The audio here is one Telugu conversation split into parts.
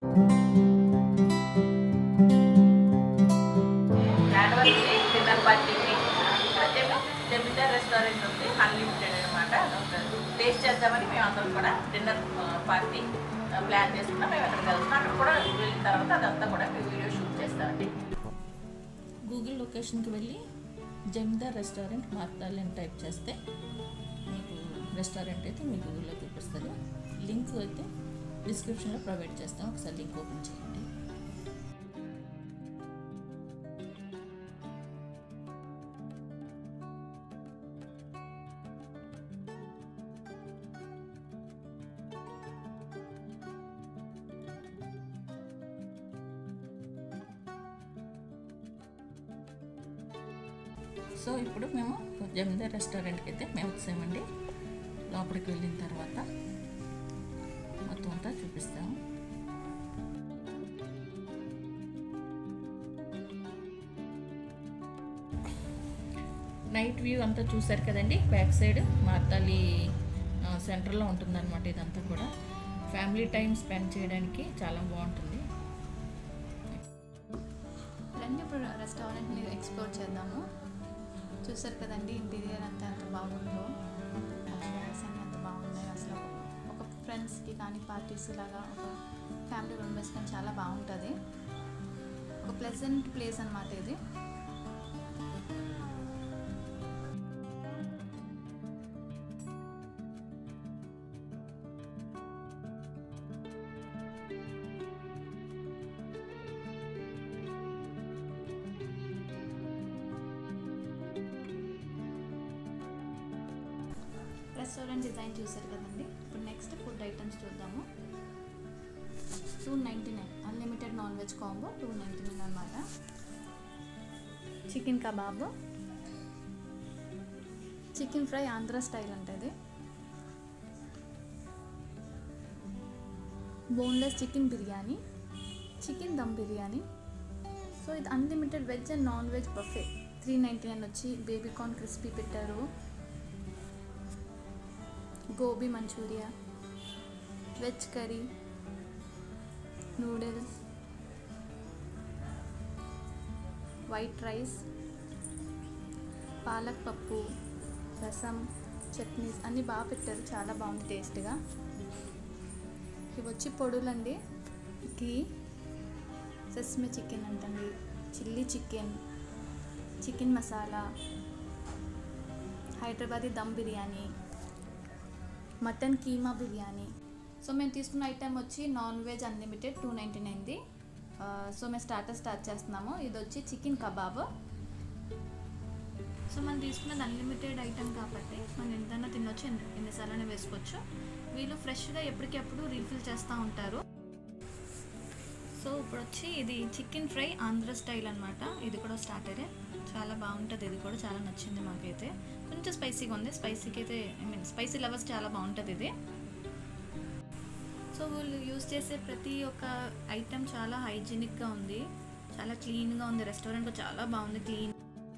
యానివర్సరీ డిన్నర్ పార్టీకి జమీందార్ రెస్టారెంట్ ఉంది, అన్లిమిటెడ్ అనమాట. టేస్ట్ చేద్దామని మేము అందరం కూడా డిన్నర్ పార్టీ ప్లాన్ చేసుకున్నాం. మేము అక్కడికి వెళ్తున్నాం. అక్కడ కూడా వెళ్ళిన తర్వాత అదంతా కూడా మేము వీడియో షూట్ చేస్తామండి. గూగుల్ లొకేషన్కి వెళ్ళి జమీందార్ రెస్టారెంట్ మార్తాలి అని టైప్ చేస్తే మీకు రెస్టారెంట్ అయితే మీ గూగుల్లో చూపిస్తుంది. లింక్ అయితే డిస్క్రిప్షన్లో ప్రొవైడ్ చేస్తాం. ఒకసారి లింక్ ఓపెన్ చేయండి. సో ఇప్పుడు మేము జమీందార్ రెస్టారెంట్కి అయితే మేము వచ్చామండి. లోపలికి వెళ్ళిన తర్వాత మొత్తం అంతా చూపిస్తాము. నైట్ వ్యూ అంతా చూసారు కదండి. బ్యాక్ సైడ్ మార్తాలి సెంటర్లో ఉంటుందన్నమాట. ఇదంతా కూడా ఫ్యామిలీ టైం స్పెండ్ చేయడానికి చాలా బాగుంటుంది. రండి ఇప్పుడు రెస్టారెంట్ని ఎక్స్ప్లోర్ చేద్దాము. చూసారు కదండి ఇంటీరియర్ అంతా ఎంత బాగుందో, ఫ్లవర్స్ అన్నీ ఎంత బాగున్నాయి. అసలు ఒక ఫ్రెండ్స్కి కానీ పార్టీస్ లాగా ఒక ఫ్యామిలీ మెంబర్స్ కానీ చాలా బాగుంటుంది. ఒక ప్లెజెంట్ ప్లేస్ అన్నమాట ఇది. రెస్టారెంట్ డిజైన్ చూసారు కదండి. ఇప్పుడు నెక్స్ట్ ఫుడ్ ఐటమ్స్ చూద్దాము. 299 అన్లిమిటెడ్ నాన్ వెజ్ కాంబో 299 అన్నమాట. Chicken kebab, chicken fry Andhra style ఉంటుంది. Boneless chicken biryani, chicken dum biryani. So ఇది unlimited veg and non veg buffet. 399 వచ్చి బేబీకార్న్ క్రిస్పీ పెట్టారు. Gobi Manchuria, veg curry, noodles, white rice, palak పప్పు, రసం, చట్నీస్ అన్నీ బాగా పెట్టారు. చాలా బాగుంది టేస్ట్గా. ఇవి వచ్చి పొడులండి. ఘీ, సెస్మే చికెన్ అంటండి, chilli chicken, chicken masala, Hyderabadi dum biryani, mutton keema biryani. So మేము తీసుకున్న ఐటెం వచ్చి నాన్ వెజ్ అన్లిమిటెడ్ 299ది. సో మేము స్టార్ట్ చేస్తున్నాము. ఇది వచ్చి చికెన్ కబాబ్. సో మనం తీసుకున్నది అన్లిమిటెడ్ ఐటెం కాబట్టి మనం ఎంతైనా తినొచ్చు, ఎన్నిసార్లు వేసుకోవచ్చు. వీళ్ళు ఫ్రెష్గా ఎప్పటికప్పుడు రీఫిల్ చేస్తూ ఉంటారు. సో ఇప్పుడు వచ్చి ఇది చికెన్ ఫ్రై ఆంధ్ర స్టైల్ అనమాట. ఇది కూడా స్టార్టరే, చాలా బాగుంటుంది. ఇది కూడా చాలా నచ్చింది మాకైతే. కొంచెం స్పైసీగా ఉంది. స్పైసీకి అయితే స్పైసీ లవర్స్ చాలా బాగుంటుంది ఇది. సో వీళ్ళు యూజ్ చేసే ప్రతి ఒక్క ఐటెం చాలా హైజీనిక్గా ఉంది, చాలా క్లీన్గా ఉంది. రెస్టారెంట్ చాలా బాగుంది, క్లీన్.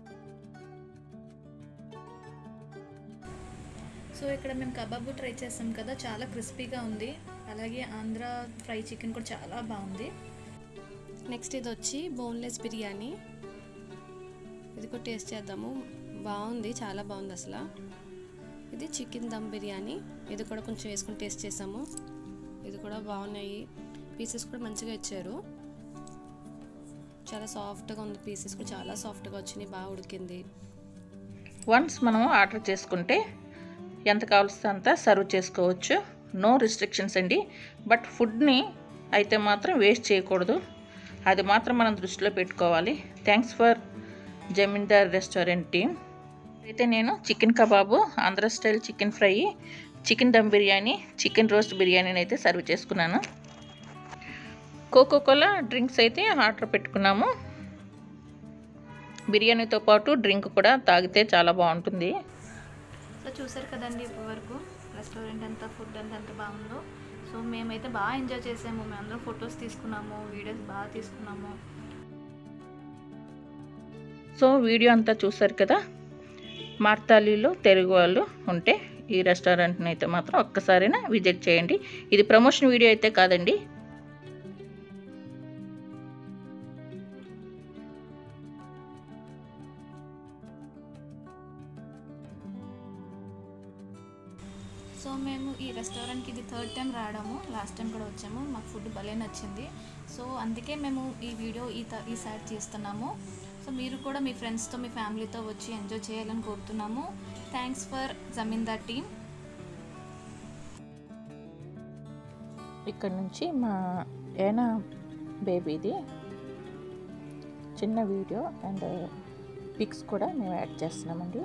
సో ఇక్కడ మేము కబాబ్ ట్రై చేసాం కదా, చాలా క్రిస్పీగా ఉంది. అలాగే ఆంధ్ర ఫ్రై చికెన్ కూడా చాలా బాగుంది. నెక్స్ట్ ఇది వచ్చి బోన్లెస్ బిర్యానీ. ఇది కూడా టేస్ట్ చేద్దాము. బాగుంది, చాలా బాగుంది అసలు. ఇది చికెన్ దమ్ బిర్యానీ. ఇది కూడా కొంచెం వేసుకుని టేస్ట్ చేసాము. ఇది కూడా బాగున్నాయి. పీసెస్ కూడా మంచిగా ఇచ్చారు. చాలా సాఫ్ట్గా ఉంది. పీసెస్ కూడా చాలా సాఫ్ట్గా వచ్చినాయి, బాగా ఉడికింది. వన్స్ మనం ఆర్డర్ చేసుకుంటే ఎంత కావాల్సిన అంత సర్వ్ చేసుకోవచ్చు. నో రిస్ట్రిక్షన్స్ అండి. బట్ ఫుడ్ని అయితే మాత్రం వేస్ట్ చేయకూడదు. అది మాత్రం మనం దృష్టిలో పెట్టుకోవాలి. Thanks for Zamindar restaurant team. అయితే నేను chicken kebab, Andhra style chicken fry, chicken dum biryani, chicken roast బిర్యానీని అయితే సర్వ్ చేసుకున్నాను. కోకోకోలా డ్రింక్స్ అయితే ఆర్డర్ పెట్టుకున్నాము. బిర్యానీతో పాటు డ్రింక్ కూడా తాగితే చాలా బాగుంటుంది. సో చూసారు కదండి ఇప్పటి వరకు రెస్టారెంట్ అంతా, ఫుడ్ అంతా ఎంత బాగుందో. సో మేమైతే బాగా ఎంజాయ్ చేసాము. మేమందరం ఫొటోస్ తీసుకున్నాము, వీడియోస్ బాగా తీసుకున్నాము. సో వీడియో అంతా చూసారు కదా. మార్తాలిలో తెలుగు వాళ్ళు ఉంటే ఈ రెస్టారెంట్ని అయితే మాత్రం ఒక్కసారైనా విజిట్ చేయండి. ఇది ప్రమోషన్ వీడియో అయితే కాదండి. సో మేము ఈ రెస్టారెంట్కి ఇది 3rd టైం రావడము. లాస్ట్ టైం కూడా వచ్చాము, మాకు ఫుడ్ భలే నచ్చింది. సో అందుకే మేము ఈ వీడియో ఈసారి చేస్తున్నాము. సో మీరు కూడా మీ ఫ్రెండ్స్తో మీ ఫ్యామిలీతో వచ్చి ఎంజాయ్ చేయాలని కోరుతున్నాము. Thanks for Zamindar team. ఇక్కడ నుంచి మా ఏనా బేబీది చిన్న వీడియో అండ్ పిక్స్ కూడా మేము యాడ్ చేస్తున్నామండి.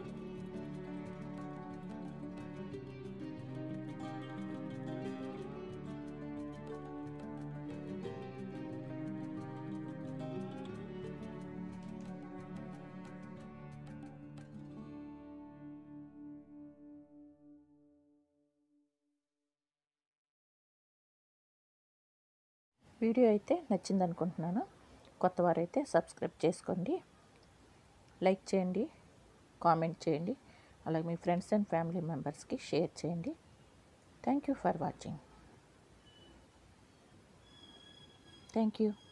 వీడియో అయితే నచ్చింది అనుకుంటున్నాను. కొత్త వారైతే సబ్స్క్రైబ్ చేసుకోండి, లైక్ చేయండి, కామెంట్ చేయండి, అలాగే మీ ఫ్రెండ్స్ అండ్ ఫ్యామిలీ మెంబర్స్కి షేర్ చేయండి. Thank you for watching. Thank you.